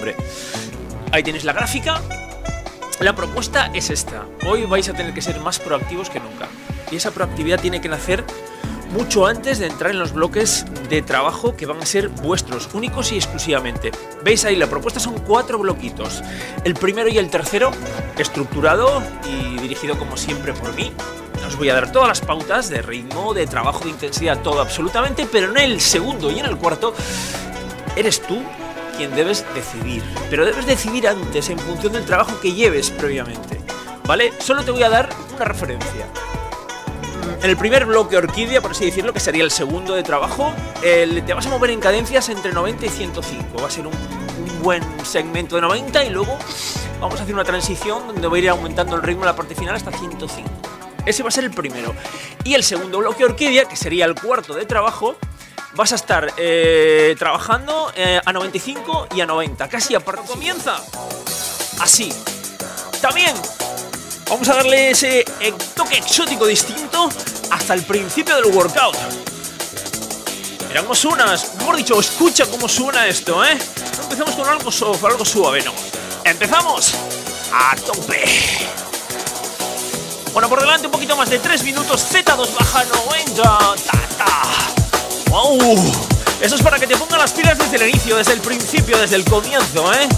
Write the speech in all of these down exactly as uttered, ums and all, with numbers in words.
nombre. Ahí tenéis la gráfica. La propuesta es esta. Hoy vais a tener que ser más proactivos que nunca. Y esa proactividad tiene que nacer mucho antes de entrar en los bloques de trabajo que van a ser vuestros, únicos y exclusivamente. ¿Veis ahí? La propuesta son cuatro bloquitos. El primero y el tercero, estructurado y dirigido como siempre por mí. Os voy a dar todas las pautas de ritmo, de trabajo, de intensidad, todo absolutamente, pero en el segundo y en el cuarto eres tú quien debes decidir. Pero debes decidir antes en función del trabajo que lleves previamente, ¿vale? Solo te voy a dar una referencia. En el primer bloque Orquídea, por así decirlo, que sería el segundo de trabajo, el, te vas a mover en cadencias entre noventa y ciento cinco. Va a ser un, un buen segmento de noventa y luego vamos a hacer una transición donde voy a ir aumentando el ritmo en la parte final hasta ciento cinco. Ese va a ser el primero. Y el segundo bloque Orquídea, que sería el cuarto de trabajo, vas a estar eh, trabajando eh, a noventa y cinco y a noventa. Casi a partir comienza así. También vamos a darle ese toque exótico distinto hasta el principio del workout. Mira cómo suena, mejor dicho, escucha cómo suena esto, ¿eh? No empezamos con algo, soft, algo suave, no. Empezamos a tope. Bueno, por delante un poquito más de tres minutos, Z dos baja noventa. Ta, ta. ¡Wow! Eso es para que te pongan las pilas desde el inicio, desde el principio, desde el comienzo, ¿eh?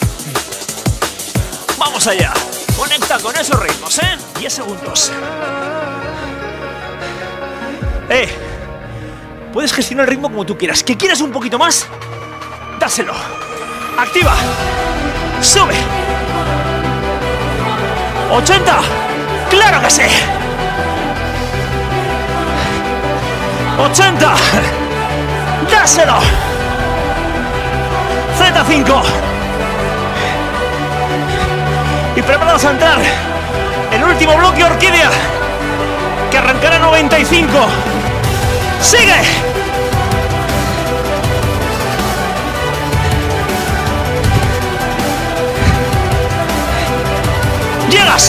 Vamos allá. Conecta con esos ritmos, ¿eh? diez segundos. Eh, puedes gestionar el ritmo como tú quieras. ¿Que quieres un poquito más? Dáselo. Activa. Sube. ochenta. ¡Claro que sí! ochenta. Dáselo. Z cinco. Y preparados a entrar el último bloque Orquídea, que arrancará noventa y cinco. ¡Sigue! ¡Llegas!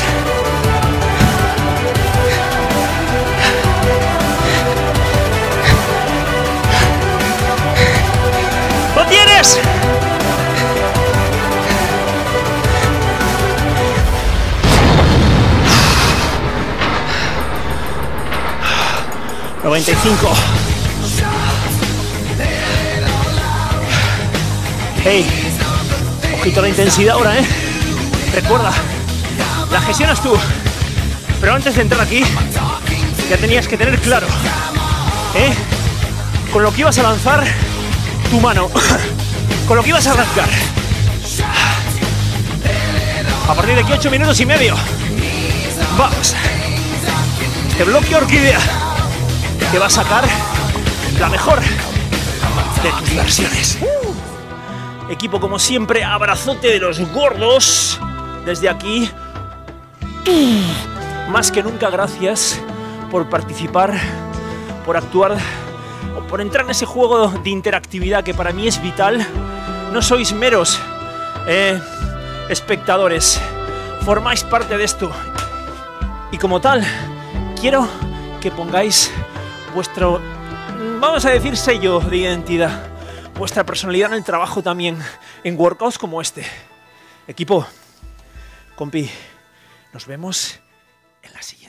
¡Lo tienes! noventa y cinco. Hey, ojito a la intensidad ahora, ¿eh? Recuerda, la gestionas tú. Pero antes de entrar aquí, ya tenías que tener claro, ¿eh? Con lo que ibas a lanzar tu mano, con lo que ibas a arrancar. A partir de aquí, ocho minutos y medio. Vamos. Este bloque Orquídea te va a sacar la mejor de tus versiones. Uh. Equipo, como siempre, abrazote de los gordos desde aquí. Uh. Más que nunca, gracias por participar, por actuar o por entrar en ese juego de interactividad que para mí es vital. No sois meros eh, espectadores, formáis parte de esto. Y como tal, quiero que pongáis vuestro, vamos a decir, sello de identidad, vuestra personalidad en el trabajo también, en workouts como este. Equipo, compi, nos vemos en la siguiente.